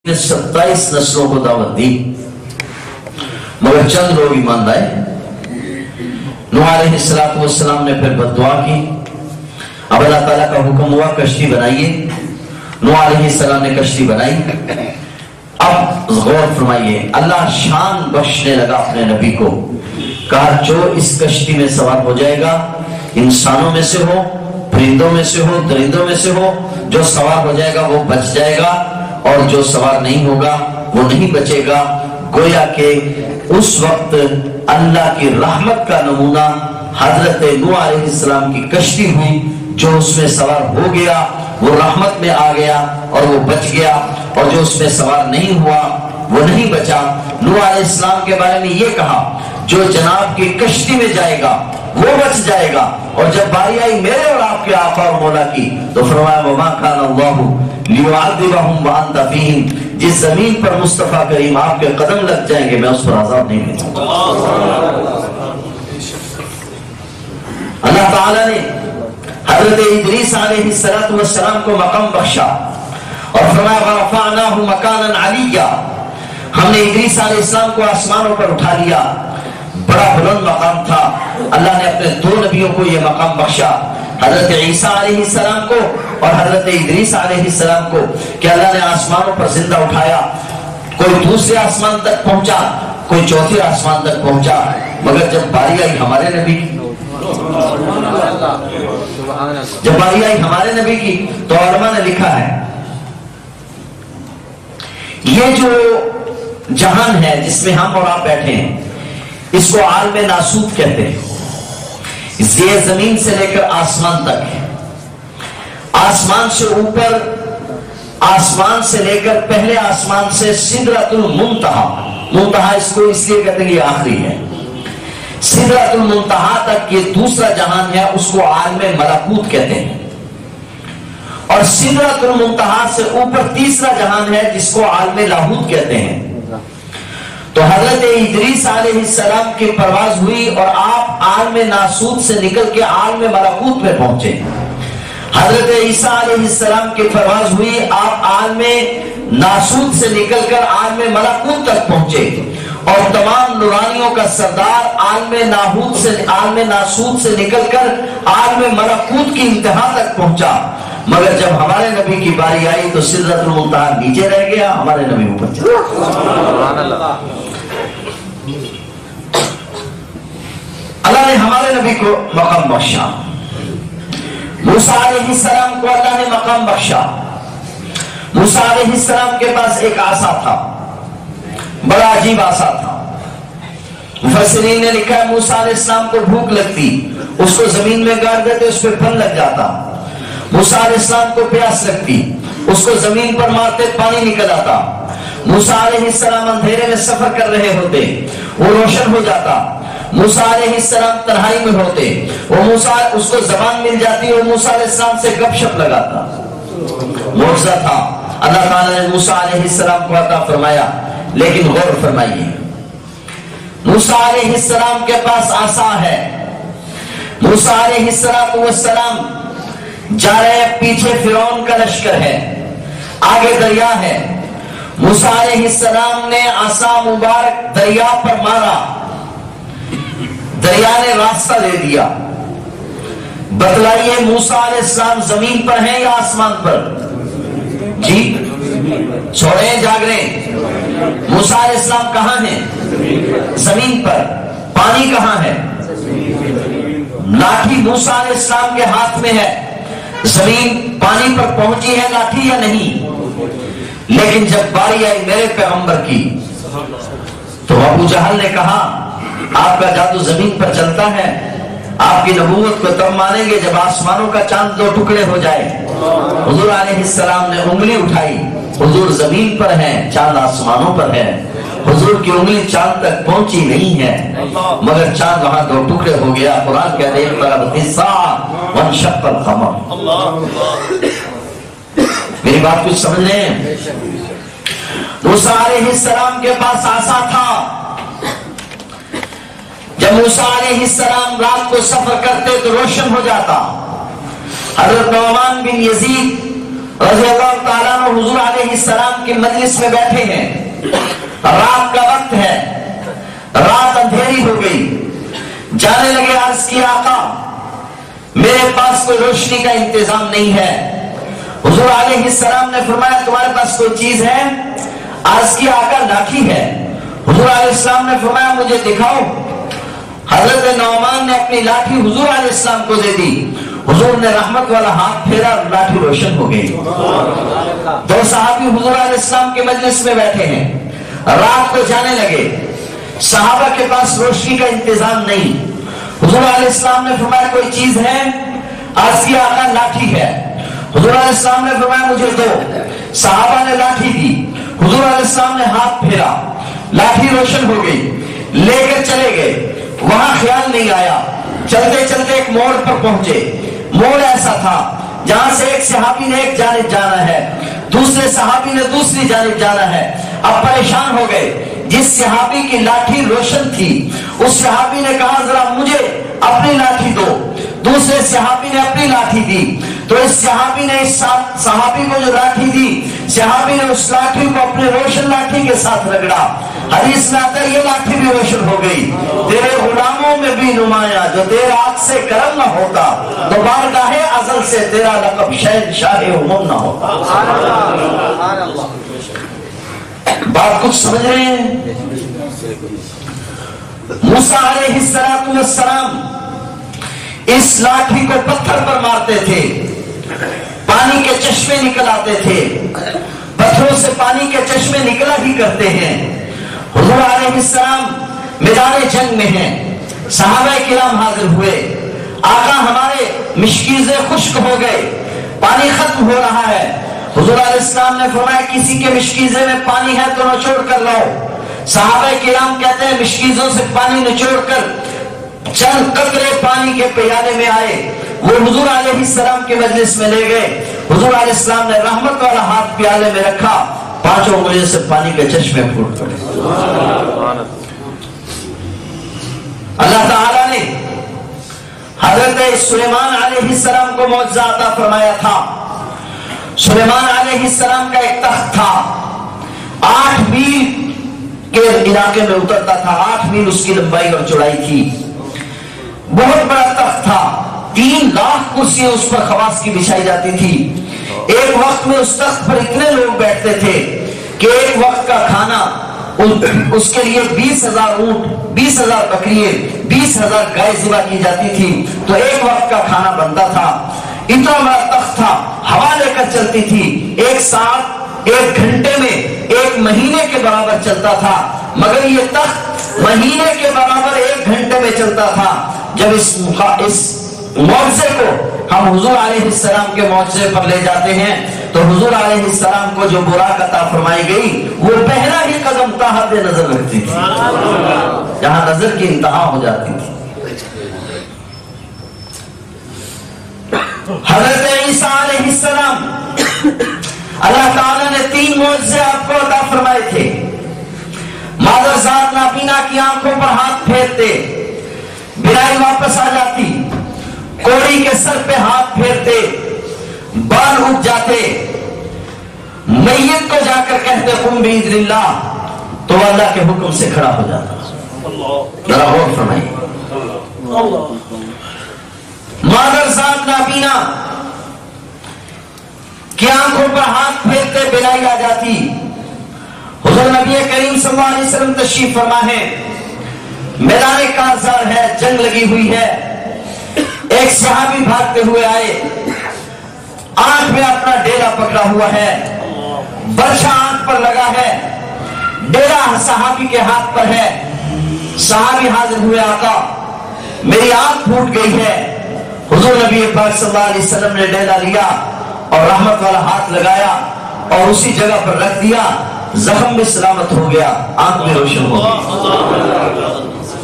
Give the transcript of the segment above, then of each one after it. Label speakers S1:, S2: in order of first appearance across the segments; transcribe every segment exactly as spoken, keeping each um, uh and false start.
S1: نے ستائیس نسلوں کو دعوت دی مگر چند لوگ ایمان لائے۔ نوح علیہ السلام نے پھر بد دعا کی، اب اللہ تعالیٰ کا حکم ہوا کشتی بنائیے۔ نوح علیہ السلام نے کشتی بنائی۔ اب غور فرمائیے، اللہ شان بخشنے لگا اپنے نبی کو، کہا جو اس کشتی میں سوار ہو جائے گا انسانوں میں سے ہو، پرندوں میں سے ہو، درندوں میں سے ہو، جو سوار ہو جائے گا وہ بچ جائے گا اور جو سوار نہیں ہوگا وہ نہیں بچے گا۔ گویا کہ اس وقت اللہ کی رحمت کا نمونہ حضرت نوح علیہ السلام کی کشتی ہوئی، جو اس میں سوار ہو گیا وہ رحمت میں آ گیا اور وہ بچ گیا، اور جو اس میں سوار نہیں ہوا وہ نہیں بچا۔ نوح علیہ السلام کے بارے میں یہ کہا جو جناب کی کشتی میں جائے گا وہ بچ جائے گا، اور جب باری آئی میرے اور آپ کے آقا اور مولا کی تو فرمایا وما کان اللہ لیعذبہم وانت فیہم، جس زمین پر مصطفیٰ کریم آپ کے قدم لگ جائیں گے میں اس پر عذاب نہیں دوں گا۔ اللہ تعالیٰ نے حضرت ادریس علیہ السلام کو مقام بخشا اور فرمایا ورفعناہ مکانا علیہ، ہم نے ادریس علیہ السلام کو آسمانوں پر اٹھا لیا، بڑا بلند مقام تھا۔ اللہ نے اپنے دو نبیوں کو یہ مقام بخشا، حضرت عیسیٰ علیہ السلام کو اور حضرت ادریس علیہ السلام کو، کہ اللہ نے آسمانوں پر زندہ اٹھایا۔ کوئی دوسرے آسمان تک پہنچا، کوئی چوتھے آسمان تک پہنچا، مگر جب باری آئی ہمارے نبی کی جب باری آئی ہمارے نبی کی تو علماء نے لکھا ہے یہ جو جہان ہے جس میں ہم اور آپ بیٹھے ہیں اس کو عالم ناسوت کہتے ہیں۔ یہ زمین سے لے کر آسمان تک ہے، آسمان سے اوپر، آسمان سے لے کر پہلے آسمان سے سدرۃ المنتہا، منتہا اس کو اس لیے کہتے ہیں یہ آخری ہے، سدرۃ المنتہا تک یہ دوسرا جہان ہے، اس کو عالم ملکوت کہتے ہیں، اور سدرۃ المنتہا سے اوپر تیسرا جہان ہے جس کو عالم لاہوت کہتے ہیں۔ تو حضرت ادریس علیہ السلام کی پرواز ہوئی اور آپ عالم ناسوت سے نکل کے عالم ملکوت میں پہنچے۔ حضرت عیسیٰ علیہ السلام کی پرواز ہوئی، آپ عالم ناسوت سے نکل کر عالم ملکوت تک پہنچے، اور تمام نورانیوں کا سردار عالم ناہوت سے عالم ناسوت سے نکل کر عالم ملکوت کی انتہا تک پہنچا، مگر جب ہمارے نبی کی باری آئی تو سدرۃ المنتہا نیچے رہ گیا، ہمارے نبی اوپر چلا۔ اللہ نے ہمارے نبی کو مقام بخشا، موسیٰ علیہ السلام کو اللہ نے مقام بخشا۔ موسیٰ علیہ السلام کے پاس ایک عصا تھا، بڑا عجیب عصا تھا۔ مفسرین نے لکھا ہے موسیٰ علیہ السلام کو بھوک لگتی، اس کو زمین میں گاڑ دیتے، اس پہ پھل لگ جاتا۔ موسیٰ علیہ السلام کو پیاس لگتی، اس کو زمین پر مارتے پانی نکل آتا۔ موسیٰ علیہ السلام اندھیرے میں سفر کر رہے ہوتے، وہ روشن ہو جاتا۔ موسیٰ علیہ السلام تنہائی میں ہوتے، وہ موسیٰ اس کو زبان مل جاتی اور موسیٰ علیہ السلام سے گپ شپ لگاتا۔ معجزہ تھا، اللہ تعالیٰ نے موسیٰ علیہ السلام کو عطا فرمایا۔ لیکن غور فرمائیے، موسیٰ علیہ السلام کے پاس عصا ہے، موسیٰ علیہ السلام جا رہے ہیں، پیچھے فرعون کا لشکر ہے، آگے دریا ہے۔ موسیٰ علیہ السلام نے عصا مبارک دریا پر مارا، دریا نے راستہ دے دیا۔ بتلائیے موسیٰ علیہ السلام زمین پر ہیں یا آسمان پر؟ جی چھوڑے جاگ رہے، موسیٰ علیہ السلام کہاں ہیں؟ زمین پر۔ پانی کہاں ہے؟ لاٹھی موسیٰ علیہ السلام کے ہاتھ میں ہے، زمین پانی پر پہنچی ہے لاٹھی یا نہیں؟ لیکن جب باری آئی میرے پیغمبر کی تو ابو جہل نے کہا آپ کا جادو زمین پر چلتا ہے، آپ کی نبوت کو تب مانیں گے جب آسمانوں کا چاند دو ٹکڑے ہو جائے۔ حضور علیہ السلام نے انگلی اٹھائی، حضور زمین پر ہیں، چاند آسمانوں پر ہے۔ حضور کی انگلی چاند تک پہنچی نہیں ہے، مگر چاند وہاں دو ٹکڑے ہو گیا۔ قرآن کہتے ہیں اقتربت الساعة وانشق القمر۔ میری بات کچھ سمجھ لیں، موسیٰ علیہ السلام کے پاس عصا تھا۔ جب موسیٰ علیہ السلام رات کو سفر کرتے تو روشن ہو جاتا۔ حضرت نعمان بن یزید رضی اللہ تعالیٰ عنہ حضور علیہ السلام کی مجلس میں بیٹھے ہیں، رات کا وقت ہے، رات اندھیری ہو گئی، جانے لگے، عرض کیا آقا میرے پاس کوئی روشنی کا انتظام نہیں ہے۔ حضور علیہ السلام نے فرمایا تمہارے پاس کوئی چیز ہے؟ عرض کیا آقا لاٹھی ہے۔ حضور علیہ السلام نے فرمایا مجھے دکھاؤ۔ حضرت نعمان نے اپنی لاٹھی حضور علیہ السلام کو دے دی، حضور نے رحمت والا ہاتھ پھیرا، لاٹھی روشن ہو گئی۔ دو صحابی حضور علیہ السلام کے مجلس میں بیٹھے ہیں، رات کو جانے لگے، صحابہ کے پاس روشنی کا انتظام نہیں۔ حضور علیہ السلام نے فرمایا کوئی چیز ہے؟ عرض کیا آقا لاٹھی ہے۔ حضور علیہ السلام نے فرمایا مجھے دو۔ صحابہ نے لاٹھی دی، حضور علیہ السلام نے ہاتھ پھیرا، لاٹھی روشن ہو گئی، لے کر چلے گئے۔ وہاں خیال نہیں آیا، چلتے چلتے ایک موڑ پر پہنچے۔ موڑ ایسا تھا جہاں سے ایک صحابی نے ایک جانب جانا ہے، دوسرے صحابی نے دوسری جانب جانا ہے۔ اب پریشان ہو گئے۔ جس صحابی کی لاٹھی روشن تھی اس صحابی نے کہا ذرا مجھے اپنی لاٹھی دو، دوسرے صحابی نے اپنی لاٹھی دی، تو اس صحابی نے اس صحابی کو جو لاٹھی دی، صحابی نے اس لاٹھی کو اپنے روشن لاٹھی کے ساتھ رگڑا۔ حدیث میں آتا ہے یہ لاٹھی بھی روشن ہو گئی۔ تیرے غلاموں میں بھی نمایاں جو تیرے ہاتھ سے کرم نہ ہوتا تو بارگاہ ازل سے تیرا لقب شہنشاہ امم نہ ہوتا۔ بات کچھ سمجھ رہے ہیں؟ موسیٰ علیہ السلام اس لاٹھی کو پتھر پر مارتے تھے، پانی کے چشمے نکل آتے تھے، پتھروں سے پانی کے چشمے نکلا ہی کرتے ہیں۔ حضور علیہ السلام میدان جنگ میں ہیں، صحابہ کرام حاضر ہوئے، آقا ہمارے مشکیزیں خشک ہو گئے، پانی ختم ہو رہا ہے۔ حضور علیہ السلام نے فرمایا کسی کے مشکیزے میں پانی ہے تو نچوڑ کر لاؤ۔ صحابہ کرام کہتے ہیں مشکیزوں سے پانی نچوڑ کر چند قطرے پانی کے پیالے میں آئے، وہ حضور علیہ السلام کے مجلس میں لے گئے۔ حضور علیہ السلام نے رحمت والا ہاتھ پیالے میں رکھا، پانچوں انگلیوں سے پانی کے چشمے پھوٹ پڑے۔ اللہ تعالیٰ نے حضرت سلیمان علیہ السلام کو معجزہ عطا فرمایا تھا۔ سلیمان علیہ السلام کا ایک تخت تھا، آٹھ میل کے علاقے میں اترتا تھا، آٹھ میل اس کی لمبائی اور چوڑائی تھی، بہت بڑا تخت تھا، تین لاکھ کرسیاں اس پر خواص کی بچھائی جاتی تھی۔ ایک وقت میں اس تخت پر اتنے لوگ بیٹھتے تھے کہ ایک وقت کا کھانا اس کے لیے بیس ہزار اونٹ، بیس ہزار بکریے، بیس ہزار گائے ذبح کی جاتی تھی تو ایک وقت کا کھانا بنتا تھا۔ اتنا بڑا تخت تھا، ہوا لے کر چلتی تھی، ایک ساتھ ایک گھنٹے میں ایک مہینے کے برابر چلتا تھا، مگر یہ تخت مہینے کے برابر ایک گھنٹے میں چلتا تھا۔ جب اس اس معجزے کو ہم حضور علیہ السلام کے معجزے پر لے جاتے ہیں تو حضور علیہ السلام کو جو براق عطا فرمائی گئی وہ پہلا ہی قدم تا حد نظر رکھتی تھی، جہاں نظر کی انتہا ہو جاتی تھی۔ حضرت عیسیٰ علیہ السلام، اللہ تعالیٰ نے تین معجزے آپ کو عطا فرمائے تھے۔ مادرزاد نابینا کی آنکھوں پر ہاتھ پھیرتے، بینائی واپس آ جاتی، کوڑی کے سر پہ ہاتھ پھیرتے، بال اٹھ جاتے، میت کو جا کر کہتے قم بإذن اللہ تو اللہ کے حکم سے کھڑا ہو جاتا۔ ذرا غور فرمائیے، مادرزاد نابینا کی آنکھوں پر ہاتھ پھیرتے بینائی آ جاتی۔ حضور نبی کریم صلی اللہ علیہ وسلم تشریف فرما ہے، میدان کارزار ہے، جنگ لگی ہوئی ہے، ایک صحابی بھاگتے ہوئے آئے، آنکھ میں اپنا ڈیرا پکڑا ہوا ہے، برچہ آنکھ پر لگا ہے، ڈیرا صحابی کے ہاتھ پر ہے۔ صحابی حاضر ہوئے، آقا میری آنکھ پھوٹ گئی ہے۔ حضور نبی پاک صلی اللہ علیہ وسلم نے ڈیرا لیا اور رحمت والا ہاتھ لگایا اور اسی جگہ پر رکھ دیا، زخم بھی سلامت ہو گیا، آنکھ بھی روشن ہو گئی۔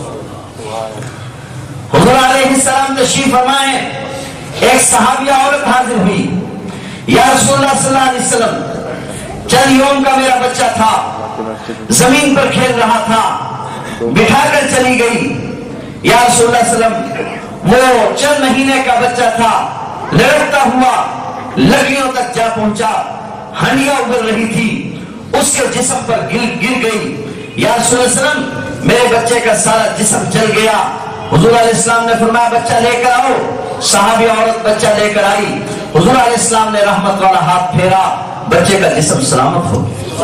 S1: حضور علیہ السلام تشریف فرمائے، ایک صحابیہ عورت حاضر ہوئی، یا رسول اللہ صلی اللہ علیہ وسلم چند یوم کا میرا بچہ تھا، زمین پر کھیل رہا تھا، بٹھا کر چلی گئی۔ یا رسول اللہ صلی اللہ علیہ وسلم وہ چند مہینے کا بچہ تھا، لڑکتا ہوا لکڑیوں تک جا پہنچا، ہنڈیاں ابل رہی تھی، اس کے جسم پر گر گر گئی. یا رسول اللہ صلی اللہ علیہ وسلم میرے بچے کا سارا جسم جل گیا. حضور علیہ السلام نے فرمایا بچہ لے کر آؤ. صحابی عورت بچہ لے کر آئی. حضور علیہ السلام نے رحمت والا ہاتھ پھیرا، بچے کا جسم سلامت ہو گیا.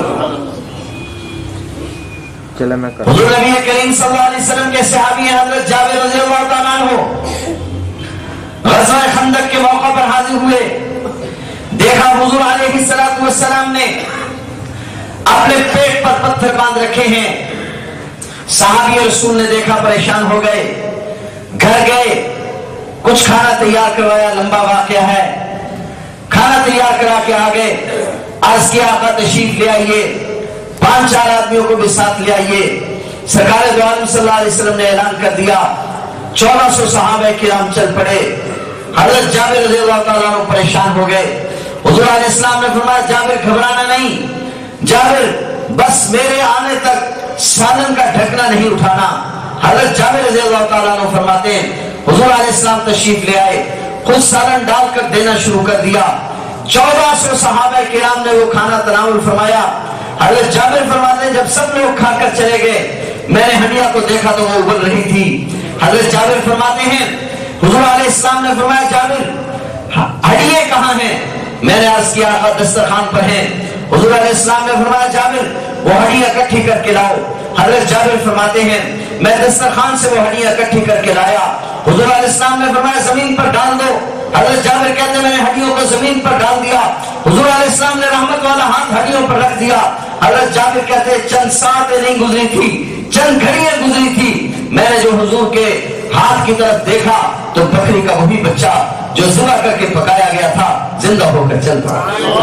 S1: حضور نبی کریم صلی اللہ علیہ وسلم کے صحابی ہیں حضرت جابر رضی اللہ تعالیٰ عنہ، غزوہ خندق کے موقع پر حاضر ہوئے. دیکھا حضور علیہ السلام نے اپنے پیٹ پر پتھر باندھ رکھے ہیں. صحابی رسول نے دیکھا، پریشان ہو گئے، گھر گئے، کچھ کھانا تیار کروایا. لمبا واقعہ ہے. کھانا تیار کرا کے آ گئے. عرض کیا آقا تشریف لے آئیے، پانچ چار آدمیوں کو بھی ساتھ لے آئیے. سرکار دو عالم صلی اللہ علیہ وسلم نے اعلان کر دیا. چودہ سو صحابہ کرام چل پڑے. حضرت جابر رضی اللہ تعالیٰ عنہ پریشان ہو گئے. حضور علیہ السلام نے فرمایا جابر گھبرانا نہیں، جابر بس میرے آنے تک سالن کا ڈھکنا نہیں اٹھانا. حضرت جابر رضی اللہ تعالیٰ عنہ فرماتے ہیں حضور علیہ السلام تشریف لے آئے، خود سالن ڈال کر دینا شروع کر دیا. چودہ سو صحابہ کرام نے وہ کھانا تناول فرمایا. حضرت جابر فرماتے ہیں جب سب لوگ کھا کر چلے گئے، میں نے ہنڈیا کو دیکھا تو وہ ابل رہی تھی. حضرت جابر فرماتے ہیں حضور علیہ السلام نے فرمایا جابر ہڈیے کہاں ہیں؟ میں نے عرض کیا آقا دسترخوان پر ہیں. حضور علیہ السلام نے فرمایا جابر وہ ہڈیاں اکٹھی کر کے لاؤ. حضرت جابر فرماتے ہیں میں دسترخوان سے وہ ہڈیاں اکٹھی کر کے لایا. حضور علیہ السلام نے فرمایا زمین پر ڈال دو. حضرت جابر کہتے ہیں میں نے ہڈیوں کو زمین پر ڈال دیا. حضور علیہ السلام نے رحمت والا ہاتھ ہڈیوں پر رکھ دیا. حضرت جابر کہتے ہیں چند ساعتیں نہیں گزری تھی، چند گھڑیاں گزری تھی، میں نے جو حضور کے ہاتھ کی طرف دیکھا تو بکری کا وہی بچہ جو ذبح کر کے پکایا گیا تھا زندہ ہو کر چل پڑا.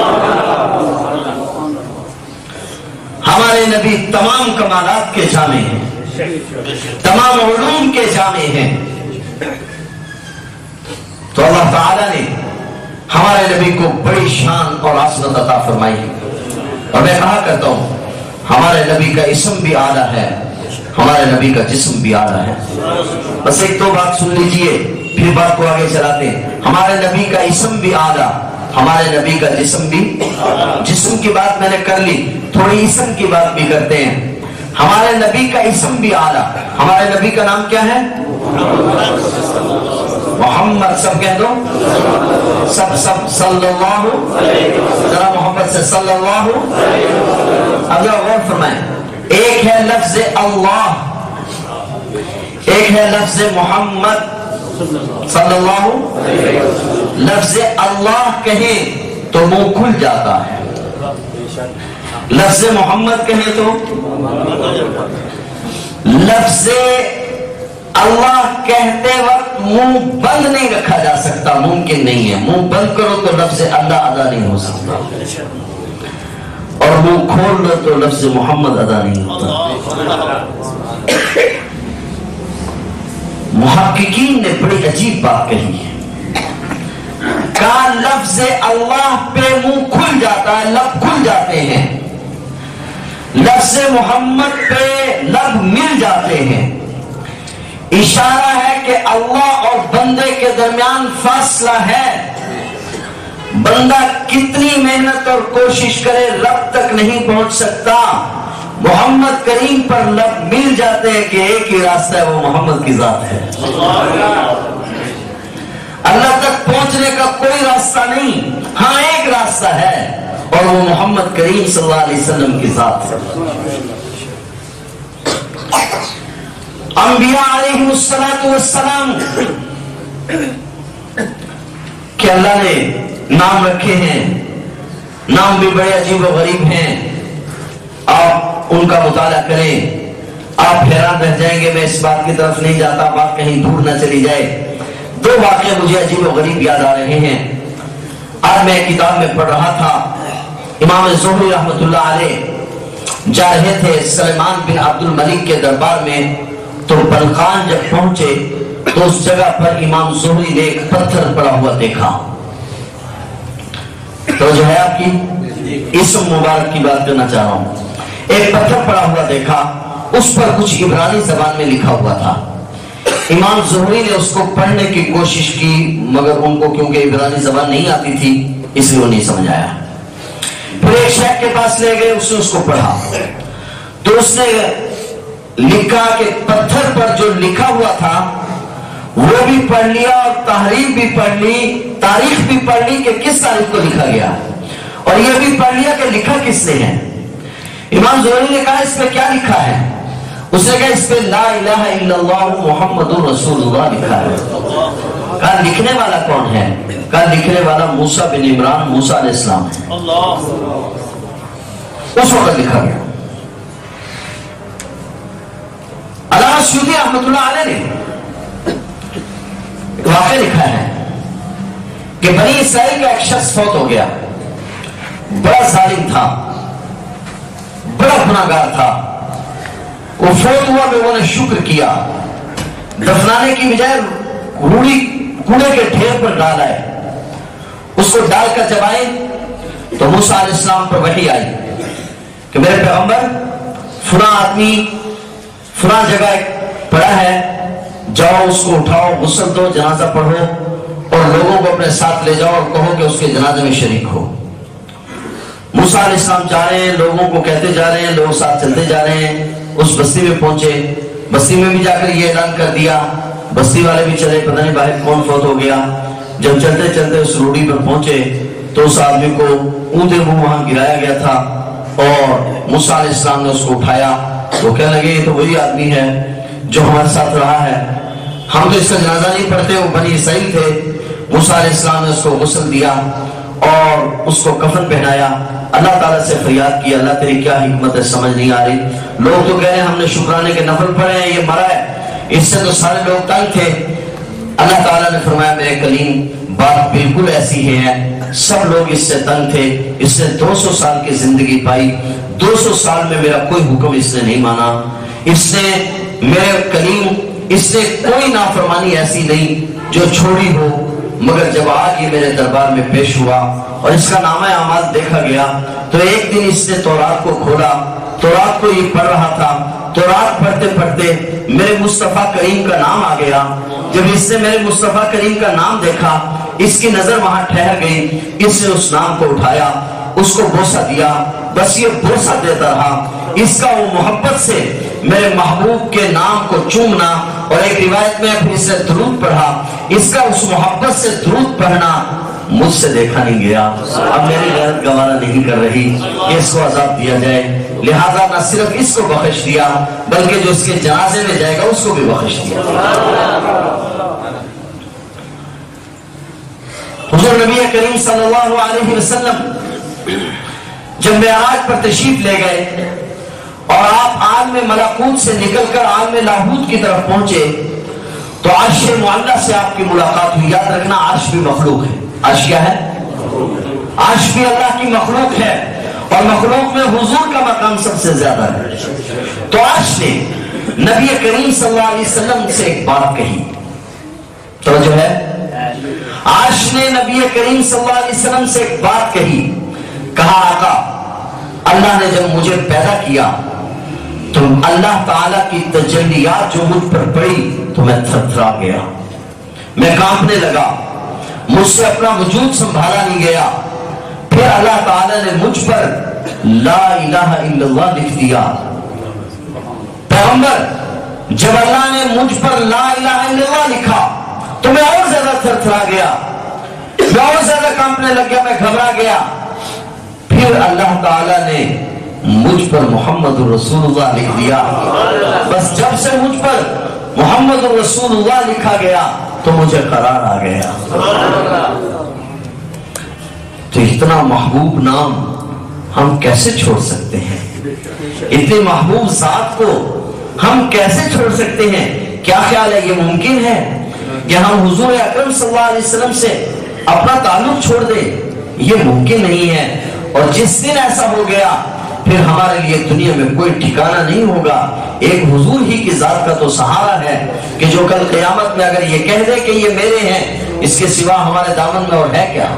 S1: ہمارے نبی تمام کمالات کے جامع ہیں، تمام علوم کے جامع ہیں. تو اللہ تعالیٰ نے ہمارے نبی کو بڑی شان اور عظمت عطا فرمائی ہے. اور میں کہا کرتا ہوں ہمارے نبی کا اسم بھی اعلیٰ ہے، ہمارے نبی کا جسم بھی اعلیٰ ہے. بس ایک دو بات سن لیجئے پھر بات کو آگے چلاتے ہیں. ہمارے نبی کا اسم بھی اعلیٰ، ہمارے نبی کا جسم بھی. جسم کی بات میں نے کر لی، تھوڑی اسم کی بات بھی کرتے ہیں. ہمارے نبی کا اسم بھی اعلیٰ. ہمارے نبی کا نام کیا ہے؟ محمد. سب کہہ دو، سب سب صلی اللہ، ذرا محمد سے صلی اللہ. اب ذرا غور فرمائیں، ایک ہے لفظ اللہ، ایک ہے لفظ محمد صلی اللہ. لفظ اللہ کہیں تو منہ کھل جاتا ہے، لفظ محمد کہیں تو. لفظ اللہ کہتے وقت منہ بند نہیں رکھا جا سکتا، ممکن نہیں ہے. منہ بند کرو تو لفظ اللہ ادا نہیں ہو سکتا، اور منہ کھول لو تو لفظ محمد ادا نہیں ہوتا. محققین نے بڑی عجیب بات کہی ہے، کہا لفظ اللہ پہ منہ کھل جاتا ہے، لب کھل جاتے ہیں، لفظ محمد پہ لب مل جاتے ہیں. اشارہ ہے کہ اللہ اور بندے کے درمیان فاصلہ ہے. بندہ کتنی محنت اور کوشش کرے رب تک نہیں پہنچ سکتا. محمد کریم پر لب مل جاتے ہیں کہ ایک ہی راستہ ہے، وہ محمد کی ذات ہے. اللہ تک پہنچنے کا کوئی راستہ نہیں، ہاں ایک راستہ ہے اور وہ محمد کریم صلی اللہ علیہ وسلم کی ذات ہے. انبیاء علیہ الصلوۃ والسلام کہ اللہ نے نام رکھے ہیں، نام بھی بڑے عجیب و غریب ہیں. آپ ان کا مطالعہ کریں، آپ حیران رہ جائیں گے. میں اس بات کی طرف نہیں جاتا، بات کہیں دور نہ چلی جائے. دو واقعے مجھے عجیب و غریب یاد آ رہے ہیں. آج میں کتاب میں پڑھ رہا تھا، امام زہری رحمۃ اللہ علیہ جا رہے تھے سلیمان بن عبد الملک کے دربار میں. تو بلخان جب پہنچے تو اس جگہ پر امام زہری نے ایک پتھر پڑا ہوا دیکھا. تو جو ہے آپ کی اسم مبارک کی بات کرنا چاہ رہا ہوں. ایک پتھر پڑا ہوا دیکھا، اس پر کچھ عبرانی زبان میں لکھا ہوا تھا. امام زہری نے اس کو پڑھنے کی کوشش کی مگر ان کو کیونکہ عبرانی زبان نہیں آتی تھی اس لیے وہ نہیں سمجھ آیا. پھر ایک شیخ کے پاس لے گئے, اس نے اس کو پڑھا تو اس نے لکھا کہ پتھر پر جو لکھا ہوا تھا وہ بھی پڑھ لیا اور تحریر بھی پڑھ لی, تاریخ بھی پڑھ لی کہ کس تاریخ کو لکھا گیا, اور یہ بھی پڑھ لیا کہ لکھا کس نے ہے. امام زہری نے کہا اس میں کیا لکھا ہے؟ اس نے کہا اس پہ لا الہ الا اللہ محمد رسول اللہ لکھا ہے. کہا لکھنے والا کون ہے؟ کہا لکھنے والا موسیٰ بن عمران موسیٰ علیہ السلام ہے. اس وقت لکھا گیا. علامہ سیوطی رحمۃ اللہ علیہ نے واقعہ لکھا ہے کہ بنی اسرائیل کا ایک شخص فوت ہو گیا, بڑا ظالم تھا, بڑا گناہگار تھا. وہ فوت ہوا, لوگوں نے شکر کیا, دفنانے کی بجائے روڑی کوڑے کے ڈھیر پر ڈالا ہے. اس کو ڈال کر جب آئے تو موسیٰ علیہ السلام پر وحی آئی کہ میرے پیغمبر فلاں آدمی فلاں جگہ پڑا ہے, جاؤ اس کو اٹھاؤ, غسل دو, جنازہ پڑھو اور لوگوں کو اپنے ساتھ لے جاؤ اور کہو کہ اس کے جنازے میں شریک ہو. موسیٰ علیہ السلام جا رہے ہیں, لوگوں کو کہتے جا رہے ہیں, لوگ ساتھ چلتے جا رہے ہیں. اس بستی میں پہنچے, بستی میں بھی جا کر یہ اعلان کر دیا, بستی والے بھی چلے, پتہ نہیں باہر کون فوت ہو گیا. جب چلتے چلتے اس روڑی پر پہنچے تو اس آدمی کو اونتے منہ وہاں گرایا گیا تھا اور موسیٰ علیہ السلام نے اس کو اٹھایا. وہ کہنے لگے یہ تو وہی آدمی ہے جو ہمارے ساتھ رہا ہے, ہم تو اس کا جنازہ نہیں پڑھتے. وہ بنی اسرائیل تھے. موسیٰ علیہ السلام نے اس کو غسل دیا اور اس کو کفن پہنایا. اللہ تعالیٰ سے فریاد کی, اللہ تیری کیا حکمت ہے سمجھ نہیں آ رہی. لوگ تو کہہ رہے ہیں ہم نے شکرانے کے نفل پڑھے ہیں, یہ مرا ہے. اس سے تو سارے لوگ تنگ تھے. اللہ تعالیٰ نے فرمایا میرے کلیم بات بالکل ایسی ہے, سب لوگ اس سے تنگ تھے. اس نے دو سو سال کی زندگی پائی, دو سو سال میں میرا کوئی حکم اس نے نہیں مانا. اس نے میرے کلیم اس نے کوئی نافرمانی ایسی نہیں جو چھوڑی ہو, مگر جب آج یہ میرے دربار میں پیش ہوا اور اس کا نامہ اعمال دیکھا گیا تو ایک دن اس نے تورات کو کھولا, تورات کو یہ پڑھ رہا تھا. تورات پڑھتے پڑھتے میرے مصطفیٰ کریم کا نام آ گیا. جب اس نے میرے مصطفیٰ کریم کا نام دیکھا, اس کی نظر وہاں ٹھہر گئی. اس نے اس نام کو اٹھایا, اس کو بوسہ دیا, بس یہ بوسہ دیتا رہا. اس کا وہ محبت سے میرے محبوب کے نام کو چومنا, اور ایک روایت میں پھر اس نے درود پڑھا. اس کا اس محبت سے درود پڑھنا مجھ سے دیکھا نہیں گیا. اب میری غیرت گوارا نہیں کر رہی کہ اس کو عذاب دیا جائے, لہذا نہ صرف اس کو بخش دیا بلکہ جو اس کے جنازے میں جائے گا اس کو بھی بخش دیا. حضور نبی کریم صلی اللہ علیہ وسلم جب معراج پر تشریف لے گئے اور آپ عالم ملکوت سے نکل کر عالم لاہوت کی طرف پہنچے تو عرش معلیٰ سے آپ کی ملاقات ہوئی. یاد رکھنا عرش بھی مخلوق ہے. عرش کیا ہے؟ عرش بھی اللہ کی مخلوق ہے اور مخلوق میں حضور کا مقام سب سے زیادہ ہے. تو عرش نے نبی کریم صلی اللہ علیہ وسلم سے ایک بات کہی, توجہ ہے, عرش نے نبی کریم صلی اللہ علیہ وسلم سے ایک بات کہی. کہا آقا اللہ نے جب مجھے پیدا کیا تو اللہ تعالیٰ کی تجلیات جو مجھ پر پڑی تو میں تھر تھرا گیا, میں کانپنے لگا, مجھ سے اپنا وجود سنبھالا نہیں گیا. پھر اللہ تعالیٰ نے مجھ پر لا الہ الا اللہ لکھ دیا. پیغمبر جب اللہ نے مجھ پر لا الہ الا اللہ لکھا تو میں اور زیادہ تھر تھرا گیا, میں اور زیادہ کانپنے لگ گیا, میں گھبرا گیا. پھر اللہ تعالیٰ نے مجھ پر محمد رسول اللہ لکھ دیا. بس جب سے مجھ پر محمد رسول اللہ لکھا گیا تو مجھے قرار آ گیا. تو اتنا محبوب نام ہم کیسے چھوڑ سکتے ہیں؟ اتنے محبوب ذات کو ہم کیسے چھوڑ سکتے ہیں؟ کیا خیال ہے یہ ممکن ہے کہ ہم حضور اکرم صلی اللہ علیہ وسلم سے اپنا تعلق چھوڑ دیں؟ یہ ممکن نہیں ہے. اور جس دن ایسا ہو گیا پھر ہمارے لیے دنیا میں کوئی ٹھکانہ نہیں ہوگا. ایک حضور ہی کی ذات کا تو سہارا ہے کہ جو کل قیامت میں اگر یہ کہہ دے کہ یہ میرے ہیں, اس کے سوا ہمارے دامن میں اور ہے کیا؟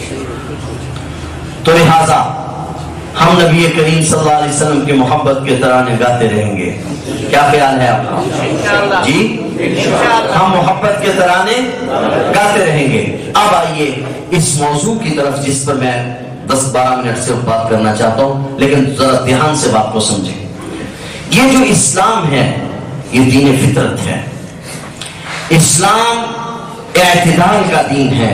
S1: تو لہذا ہم نبی کریم صلی اللہ علیہ وسلم کی محبت کے ترانے گاتے رہیں گے. کیا خیال ہے آپ کا؟ جی ہم محبت کے ترانے گاتے رہیں گے۔ اب آئیے اس موضوع کی طرف جس پر میں دس بارہ منٹ سے بات کرنا چاہتا ہوں، لیکن ذرا دھیان سے بات کو سمجھیں۔ یہ جو اسلام ہے یہ دین فطرت ہے، اسلام اعتدال کا دین ہے،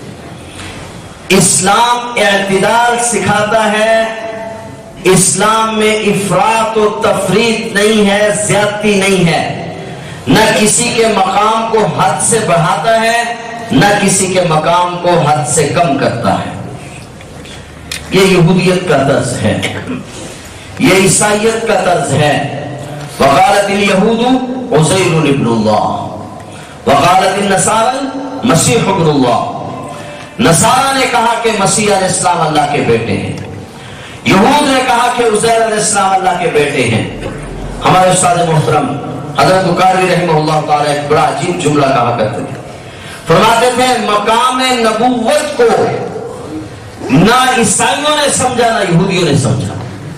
S1: اسلام اعتدال سکھاتا ہے، اسلام میں افراط و تفریط نہیں ہے، زیادتی نہیں ہے، نہ کسی کے مقام کو حد سے بڑھاتا ہے نہ کسی کے مقام کو حد سے کم کرتا ہے۔ یہ یہودیت کا طرز ہے، یہ عیسائیت کا طرز ہے۔ وقالت الیہود عزیر ابن اللہ وقالت النصارى مسیح ابن اللہ۔ نصارہ نے کہا کہ مسیح علیہ السلام اللہ کے بیٹے ہیں، یہود نے کہا کہ عزیر علیہ السلام اللہ کے بیٹے ہیں۔ ہمارے استاد محترم حضرت بخاری رحمہ اللہ تعالی ایک بڑا عجیب جملہ کہا کرتے تھے، فرماتے تھے مقام نبوت کو نہ عیسائیوں نے سمجھا نہ یہودیوں نے سمجھا۔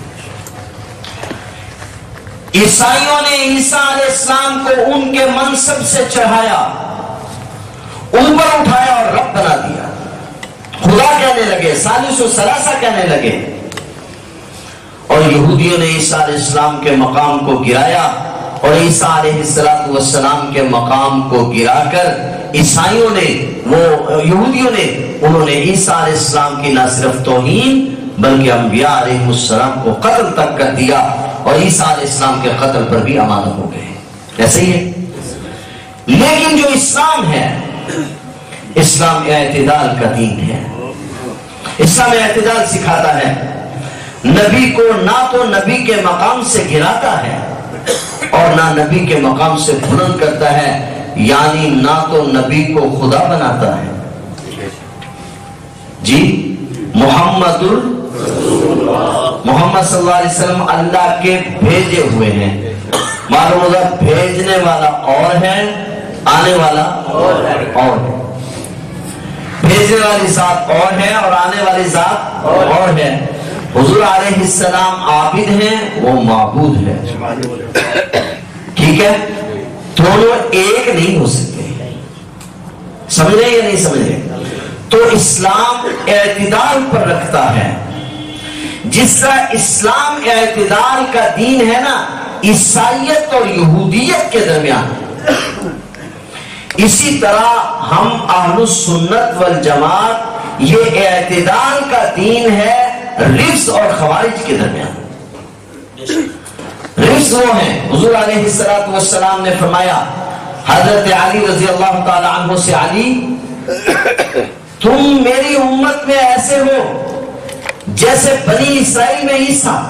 S1: عیسائیوں نے عیسیٰ علیہ السلام کو ان کے منصب سے چڑھایا، اوپر اٹھایا اور رب بنا دیا، خدا کہنے لگے، ثالث و ثلاثہ کہنے لگے، اور یہودیوں نے عیسیٰ علیہ السلام کے مقام کو گرایا، اور عیسیٰ علیہ السلام کے مقام کو گرا کر عیسائیوں نے وہ یہودیوں نے انہوں نے عیسیٰ علیہ السلام کی نہ صرف توہین بلکہ انبیاء علیہ السلام کو قتل تک کر دیا، اور عیسیٰ علیہ السلام کے قتل پر بھی امانت ہو گئے۔ ایسے ہی ہے۔ لیکن جو اسلام ہے، اسلام اعتدال کا دین ہے، اسلام اعتدال سکھاتا ہے، نبی کو نہ تو نبی کے مقام سے گراتا ہے اور نہ نبی کے مقام سے بلند کرتا ہے، یعنی نہ تو نبی کو خدا بناتا ہے، جی محمد محمد صلی اللہ علیہ وسلم اللہ کے بھیجے ہوئے ہیں۔ معلوم ہوگا بھیجنے والا اور ہے، آنے والا اور ہے۔ بھیجنے والی ذات اور ہے اور آنے والی ذات اور ہے۔ حضور علیہ السلام عابد ہیں، وہ معبود ہے، ٹھیک ہے؟ دونوں ایک نہیں ہو سکتے، سمجھ رہے یا نہیں سمجھ رہے؟ تو اسلام اعتدال پر رکھتا ہے، جس طرح اسلام اعتدال کا دین ہے نا عیسائیت اور یہودیت کے درمیان، اسی طرح ہم اہل السنت والجماعت یہ اعتدال کا دین ہے رفض اور خوارج کے درمیان۔ رفض وہ ہیں، حضور علیہ السلام نے فرمایا حضرت علی رضی اللہ تعالی عنہ سے، علی تم میری امت میں ایسے ہو جیسے بنی اسرائیل میں عیسیٰ۔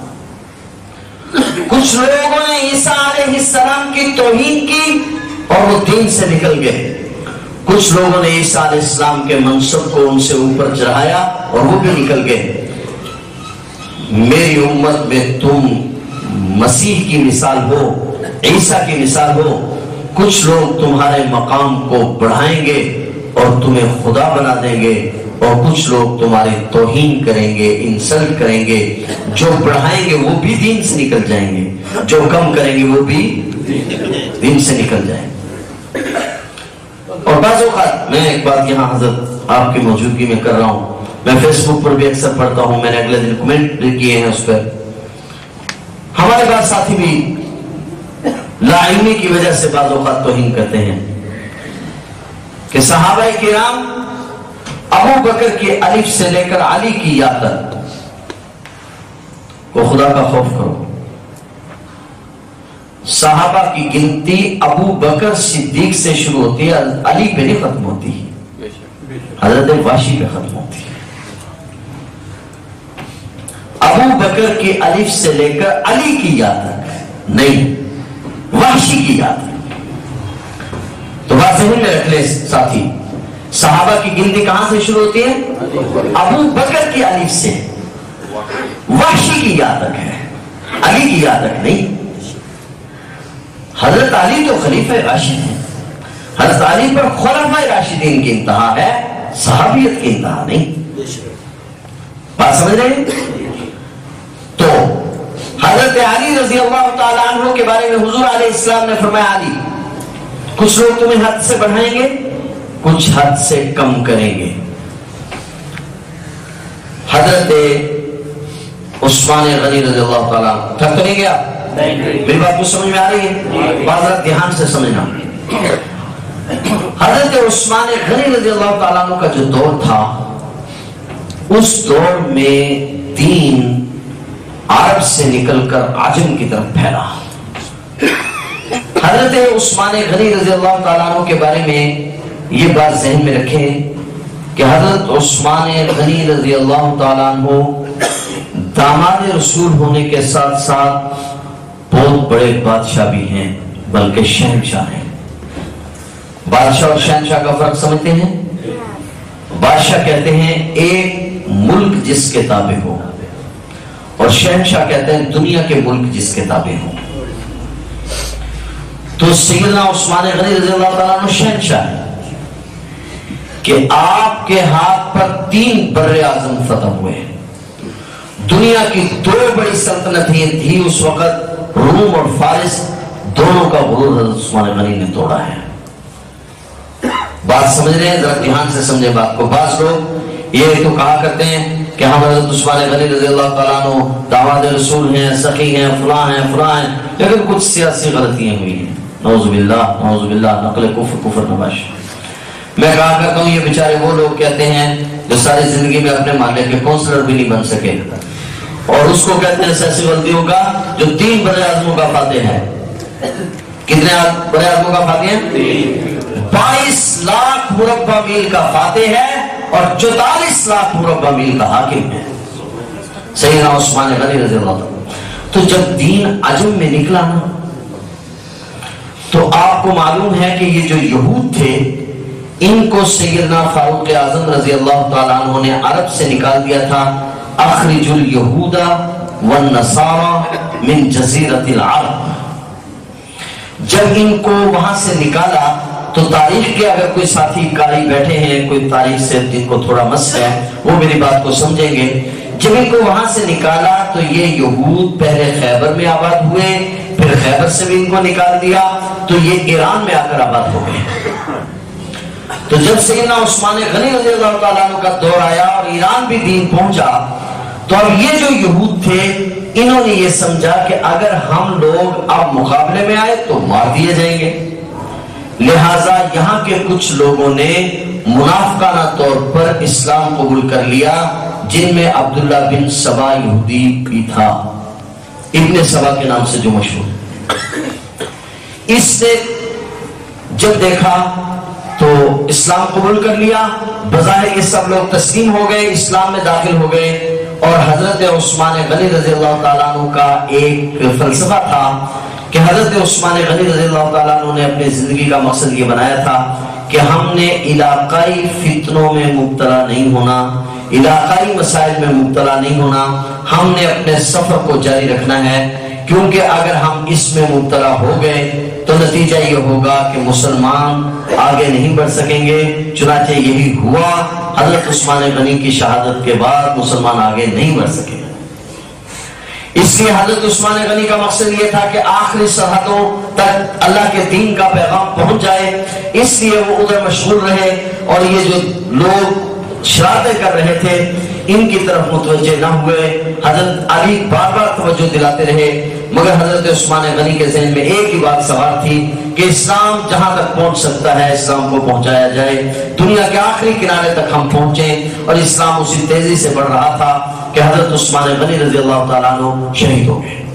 S1: کچھ لوگوں نے عیسیٰ علیہ السلام کی توہین کی اور وہ دین سے نکل گئے، کچھ لوگوں نے عیسیٰ علیہ السلام کے منصب کو ان سے اوپر چڑھایا اور وہ بھی نکل گئے۔ میری امت میں تم مسیح کی مثال ہو، عیسیٰ کی مثال ہو، کچھ لوگ تمہارے مقام کو بڑھائیں گے اور تمہیں خدا بنا دیں گے، اور کچھ لوگ تمہاری توہین کریں گے، انسلٹ کریں گے۔ جو بڑھائیں گے وہ بھی دین سے نکل جائیں گے، جو کم کریں گے وہ بھی دین سے نکل جائیں گے۔ اور بعض اوقات میں ایک بات یہاں حضرت آپ کی موجودگی میں کر رہا ہوں، میں فیس بک پر بھی اکثر پڑھتا ہوں، میں نے اگلے دن کمنٹ بھی کیے ہیں اس پر۔ ہمارے بعض ساتھی بھی لا علمی کی وجہ سے بعض اوقات توہین کرتے ہیں کہ صحابہ کرام ابو بکر کی الف سے لے کر علی کی یا تک کو خدا کا خوف کرو۔ صحابہ کی گنتی ابو بکر صدیق سے شروع ہوتی ہے، علی پہ نہیں ختم ہوتی، حضرت واشی پہ ختم ہوتی ہے۔ ابو بکر کی الف سے لے کر علی کی یا تک نہیں، وحشی کی یا تک۔ تو بات ذہن میں رکھ لیں ساتھی، صحابہ کی گنتی کہاں سے شروع ہوتی ہے؟ ابو بکر کی الف سے، وحشی کی یا تک ہے، علی کی یا تک نہیں۔ حضرت علی تو خلیفہ راشد ہیں، حضرت علی پر خلفائے راشدین کی انتہا ہے، صحابیت کی انتہا نہیں۔ بات سمجھ رہے ہیں؟ تو حضرت حضرت علی رضی اللہ تعالیٰ عنہ کے بارے میں حضور علیہ السلام نے فرمایا علی کچھ لوگ تمہیں حد سے بڑھائیں گے کچھ حد سے کم کریں گے. حضرت عثمان غنی رضی اللہ تعالیٰ تھک تو نہیں گیا؟ میری بات کچھ سمجھ میں آ رہی ہے؟ بات دھیان سے سمجھنا. حضرت عثمان غنی رضی اللہ تعالیٰ عنہ کا جو دور تھا اس دور میں دین عرب سے نکل کر عجم کی طرف پھیلا. حضرت عثمان غنی رضی اللہ تعالیٰ عنہ کے بارے میں یہ بات ذہن میں رکھیں کہ حضرت عثمان غنی رضی اللہ تعالیٰ عنہ داماد رسول ہونے کے ساتھ ساتھ بہت بڑے بادشاہ بھی ہیں بلکہ شہنشاہ ہیں. بادشاہ اور شہنشاہ کا فرق سمجھتے ہیں؟ بادشاہ کہتے ہیں ایک ملک جس کے تابع ہو اور شہنشاہ کہتے ہیں دنیا کے ملک جس کے تابع ہو. تو سیدنا عثمان غنی رضی اللہ تعالیٰ عنہ شہنشاہ ہے کہ آپ کے ہاتھ پر تین بر اعظم فتح ہوئے. دنیا کی دو بڑی سلطنتیں تھی اس وقت، روم اور فارس، دونوں کا غرور حضرت عثمان غنی نے توڑا ہے. بات سمجھ رہے ہیں؟ ذرا دھیان سے سمجھے بات کو. بعض لوگ یہ تو کہا کرتے ہیں کہ ہم حضرت عثمان غنی رضی اللہ تعالیٰ عنہ داماد رسول ہیں، سخی ہیں، فلاں ہیں فلاں ہیں، لیکن کچھ سیاسی غلطیاں ہوئی ہیں. نعوذ باللہ نعوذ باللہ، نقل کفر کفر نباش. میں کہا کرتا ہوں یہ بیچارے وہ لوگ کہتے ہیں جو ساری زندگی میں اپنے محلے کے کونسلر بھی نہیں بن سکے اور اس کو کہتے ہیں سیاسی غلطیوں کا جو تین بڑے اعظموں کا فاتح ہے. کتنے بڑے اعظموں کا فاتح ہے؟ بائیس لاکھ مربع میل کا فاتح ہے اور چوتالیس لاکھ مربع میل کا حاکم ہے سیدنا عثمان غنی رضی اللہ عنہ. تو جب دین عجم میں نکلا نا تو آپ کو معلوم ہے کہ یہ جو یہود تھے ان کو سیدنا فاروق اعظم رضی اللہ تعالیٰ عنہ نے عرب سے نکال دیا تھا. اخرج الیہود والنصارى من جزیرۃ العرب. جب ان کو وہاں سے نکالا تو تاریخ کے اگر کوئی ساتھی قاری بیٹھے ہیں، کوئی تاریخ سے جن کو تھوڑا مس ہے وہ میری بات کو سمجھیں گے. جب ان کو وہاں سے نکالا تو یہ یہود پہلے خیبر میں آباد ہوئے، پھر خیبر سے بھی ان کو نکال دیا تو یہ ایران میں آ کر آباد ہو گئے. تو جب سیدنا عثمان غنی رضی اللہ تعالیٰ عنہ کا دور آیا اور ایران بھی دین پہنچا تو اب یہ جو یہود تھے انہوں نے یہ سمجھا کہ اگر ہم لوگ اب مقابلے میں آئے تو مار دیے جائیں گے. لہٰذا یہاں کے کچھ لوگوں نے منافقانہ طور پر اسلام قبول کر لیا، جن میں عبداللہ بن سبا یہودی بھی تھا، ابن سبا کے نام سے جو مشہور. اس نے جب دیکھا تو اسلام قبول کر لیا. بظاہر یہ سب لوگ تسلیم ہو گئے، اسلام میں داخل ہو گئے. اور حضرت عثمان غنی رضی اللہ تعالیٰ عنہ کا ایک فلسفہ تھا کہ حضرت عثمان غنی رضی اللہ تعالیٰ عنہ نے اپنی زندگی کا مقصد یہ بنایا تھا کہ ہم نے علاقائی فتنوں میں مبتلا نہیں ہونا، علاقائی مسائل میں مبتلا نہیں ہونا، ہم نے اپنے سفر کو جاری رکھنا ہے. کیونکہ اگر ہم اس میں مبتلا ہو گئے تو نتیجہ یہ ہوگا کہ مسلمان آگے نہیں بڑھ سکیں گے. چنانچہ یہی ہوا. حضرت عثمان غنی کی شہادت کے بعد مسلمان آگے نہیں بڑھ سکے. اس لیے حضرت عثمان غنی کا مقصد یہ تھا کہ آخری سرحدوں تک اللہ کے دین کا پیغام پہنچ جائے. اس لیے وہ ادھر مشغول رہے اور یہ جو لوگ شرارتیں کر رہے تھے ان کی طرف متوجہ نہ ہوئے. حضرت علی بار بار توجہ دلاتے رہے مگر حضرت عثمان غنی کے ذہن میں ایک ہی بات سوار تھی کہ اسلام جہاں تک پہنچ سکتا ہے اسلام کو پہنچایا جائے، دنیا کے آخری کنارے تک ہم پہنچیں. اور اسلام اسی تیزی سے بڑھ رہا تھا کہ حضرت عثمان غنی رضی اللہ تعالیٰ عنہ شہید ہو گئے.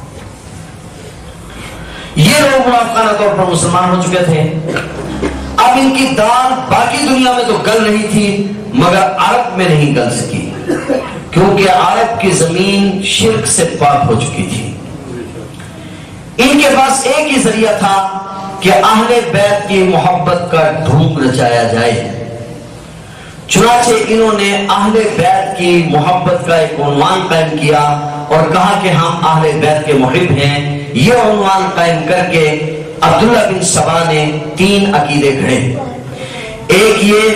S1: یہ لوگ منافقانہ طور پر مسلمان ہو چکے تھے. اب ان کی دال باقی دنیا میں تو گل رہی تھی مگر عرب میں نہیں گل سکی کیونکہ عرب کی زمین شرک سے پاک ہو چکی تھی. ان کے پاس ایک ہی ذریعہ تھا کہ اہل بیت کی محبت کا دھوم رچایا جائے. چنانچہ انہوں نے اہل بیت کی محبت کا ایک عنوان قائم کیا اور کہا کہ ہم اہل بیت کے محب ہیں. یہ عنوان قائم کر کے عبداللہ بن سبا نے تین عقیدے گھڑے. ایک یہ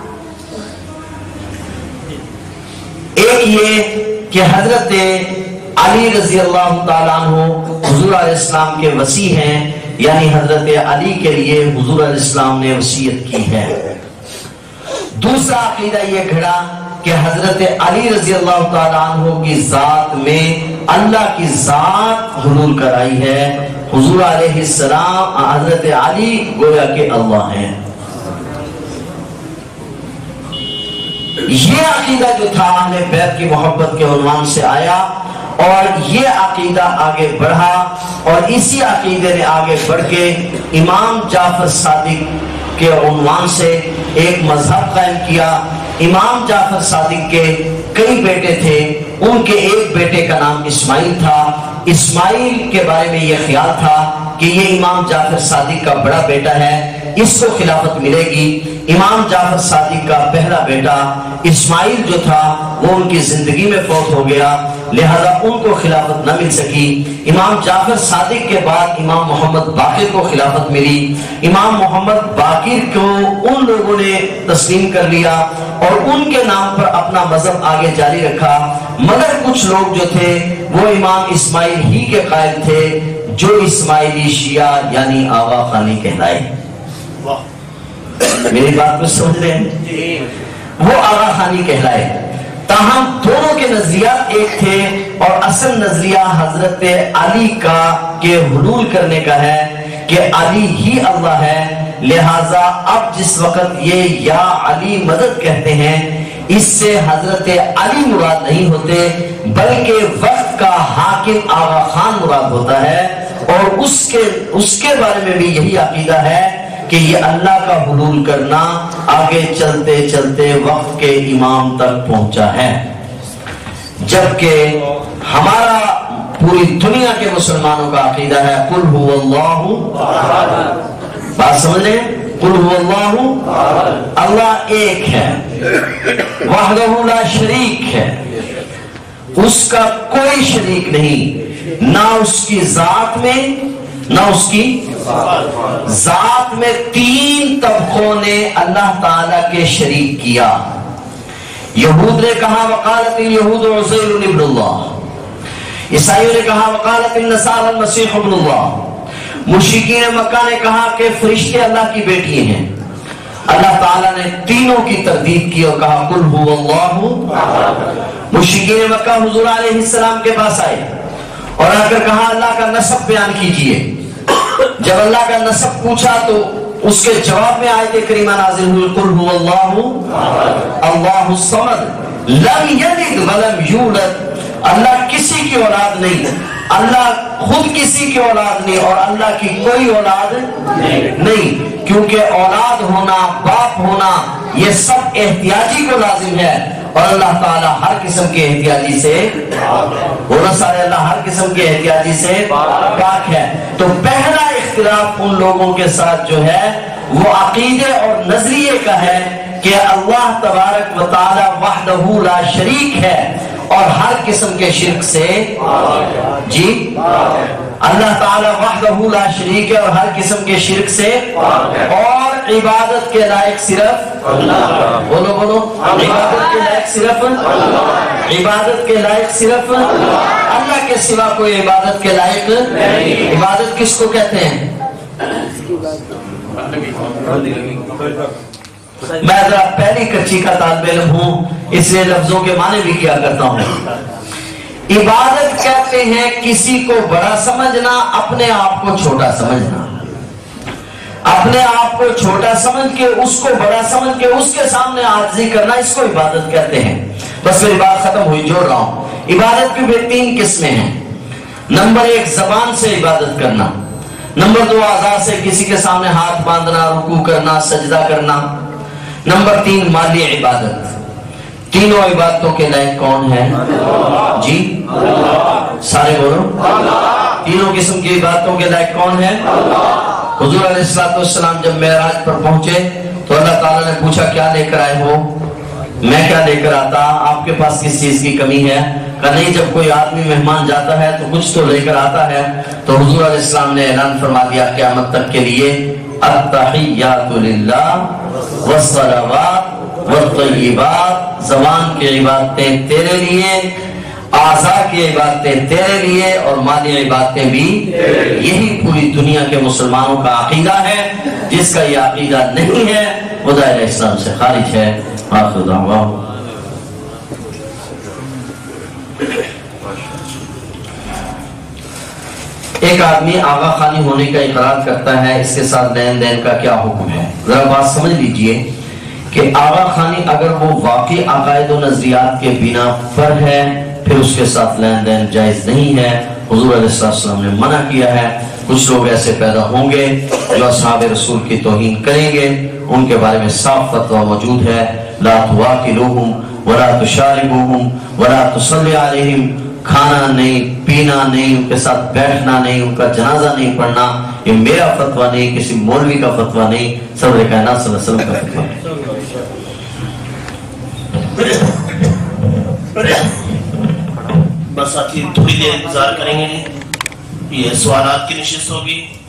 S1: ایک یہ کہ حضرت علی رضی اللہ تعالیٰ عنہ حضور علیہ السلام کے وصی ہیں، یعنی حضرت علی کے لیے حضور علیہ السلام نے وصیت کی ہے۔ دوسرا عقیدہ یہ گھڑا کہ حضرت علی رضی اللہ تعالیٰ عنہ کی ذات میں اللہ کی ذات حلول کرائی ہے، حضور علیہ السلام حضرت علی گویا کہ اللہ ہیں۔ یہ عقیدہ جو تھا اہل بیت کی محبت کے عنوان سے آیا، اور یہ عقیدہ آگے بڑھا، اور اسی عقیدے نے آگے بڑھ کے امام جعفر صادق کے عنوان سے ایک مذہب قائم کیا۔ امام جعفر صادق کے کئی بیٹے تھے، ان کے ایک بیٹے کا نام اسماعیل تھا۔ اسماعیل کے بارے میں یہ خیال تھا کہ یہ امام جعفر صادق کا بڑا بیٹا ہے، اس کو خلافت ملے گی۔ امام جعفر صادق کا پہلا بیٹا اسماعیل جو تھا وہ ان کی زندگی میں فوت ہو گیا، لہذا ان کو خلافت نہ مل سکی۔ امام جعفر صادق کے بعد امام محمد باقر کو خلافت ملی۔ امام محمد باقر کو ان لوگوں نے تسلیم کر لیا اور ان کے نام پر اپنا مذہب آگے جاری رکھا، مگر کچھ لوگ جو تھے وہ امام اسماعیل ہی کے قائل تھے، جو اسماعیلی شیعہ یعنی آغا خانی کہلائے۔ میری بات کو سمجھ رہے ہیں؟ وہ آغا خانی کہلائے، تاہم دونوں کے نظریات ایک تھے، اور اصل نظریہ حضرت علی کا کہ حلول کرنے کا ہے کہ علی ہی اللہ ہے، لہٰذا اب جس وقت یہ یا علی مدد کہتے ہیں، اس سے حضرت علی مراد نہیں ہوتے، بلکہ وقت کا حاکم آغا خان مراد ہوتا ہے، اور اس کے اس کے بارے میں بھی یہی عقیدہ ہے کہ یہ اللہ کا حلول کرنا آگے چلتے چلتے وقت کے امام تک پہنچا ہے، جبکہ ہمارا پوری دنیا کے مسلمانوں کا عقیدہ ہے قل هو اللہ، بات سمجھ لیں، قل هو اللہ، اللہ ایک ہے، وحدہ لا شریک ہے، اس کا کوئی شریک نہیں، نہ اس کی ذات میں نہ اس کی ذات میں تین طبقوں نے اللہ تعالیٰ کے شریک کیا۔ یہود نے کہا وقالت الیہود عزیر ابن اللہ، عیسائیوں نے کہا وقالت النصارى المسیح ابن اللہ، مشرکین مکہ نے کہا کہ فرشتے اللہ کی بیٹی ہیں۔ اللہ تعالیٰ نے تینوں کی تردید کی اور کہا قل هو اللہ۔ مشرکین مکہ حضور علیہ السلام کے پاس آئے اور آ کر کہا اللہ کا نسب بیان کیجئے۔ جب اللہ کا نسب پوچھا تو اس کے جواب میں آیت کریمہ نازل ہوئی قل هو اللہ اللہ الصمد لم یلد ولم یولد، اللہ کسی کی اولاد نہیں، اللہ خود کسی کی اولاد نہیں، اور اللہ کی کوئی اولاد نہیں، کیونکہ اولاد ہونا، باپ ہونا، یہ سب احتیاجی کو لازم ہے، اور اللہ تعالیٰ ہر قسم کے احتیاجی سے بولو سارے اللہ ہر قسم کے احتیاجی سے پاک ہے۔ تو پہلا اختلاف ان لوگوں کے ساتھ جو ہے وہ عقیدے اور نظریے کا ہے کہ اللہ تبارک و تعالی وحدہ لا شریک ہے، اور ہر قسم کے شرک سے جی اللہ تعالی وحدہ لا شریک ہے اور ہر قسم کے شرک سے، اور عبادت کے لائق صرف بولو بولو عبادت کے لائق صرف عبادت کے لائق صرف اللہ کے سوا کوئی عبادت کے لائق نہیں۔ عبادت کس کو کہتے ہیں؟ میں ذرا پہلی کچی کا طالب علم ہوں، اس لیے لفظوں کے معنی بھی کیا کرتا ہوں۔ عبادت کہتے ہیں کسی کو بڑا سمجھنا، اپنے آپ کو چھوٹا سمجھنا، اپنے آپ کو چھوٹا سمجھ کے اس کو بڑا سمجھ کے اس کے سامنے عاجزی کرنا، اس کو عبادت کہتے ہیں۔ بس میری بات ختم ہوئی، جوڑ رہا ہوں۔ عبادت کی بھی تین قسمیں ہیں۔ نمبر ایک زبان سے عبادت کرنا، نمبر دو اعضاء سے کسی کے سامنے ہاتھ باندھنا، رکوع کرنا، سجدہ کرنا، نمبر تین مالی عبادت۔ تینوں عبادتوں کے لائق کون ہے؟ جی سارے بولو، تینوں قسم کی عبادتوں کے لائق کون ہے؟ حضور علیہ السلام جب معراج پر پہنچے تو اللہ تعالیٰ نے پوچھا کیا لے کر آئے ہو؟ میں کیا لے کر آتا، آپ کے پاس کس چیز کی کمی ہے؟ کہ نہیں، جب کوئی آدمی مہمان جاتا ہے تو کچھ تو لے کر آتا ہے۔ تو حضور علیہ السلام نے اعلان فرما دیا قیامت تک کے لیے التحیات للہ والصلوات والطیبات، زبان کی عبادتیں تیرے لیے، आज़ा की इबादतें तेरे लिए और माली इबादतें भी, यही पूरी दुनिया के मुसलमानों का अकीदा है। जिसका ये अकीदा नहीं है वो दायरे इस्लाम से खारिज है। आखिर दावा। एक आदमी आगा खानी होने का इकरार करता है, इसके साथ लेन देन का क्या हुक्म है? जरा बात समझ लीजिए कि आगा खानी अगर वो वाकई अकायद और नजरियात के बिना पर है फिर उसके साथ लेन देन जायज नहीं है। हुजूर अलैहि सल्लम ने मना किया है। कुछ लोग ऐसे पैदा होंगे जो असहाब रसूल की तौहीन करेंगे, उनके बारे में साफ फतवा मौजूद है, ला तुवाकिलुहुम वला तुशारिबुहुम वला तुसल्ली अलैहिम, खाना नहीं, पीना नहीं, उनके साथ बैठना नहीं, उनका जनाजा नहीं पढ़ना। ये मेरा फतवा नहीं, किसी मौलवी का फतवा नहीं, सरवर कायनात सल्लल्लाहु अलैहि वसल्लम का फतवा है।
S2: बस साथी थोड़ी देर इंतजार करेंगे, ये सवालात की नशिस्त होगी।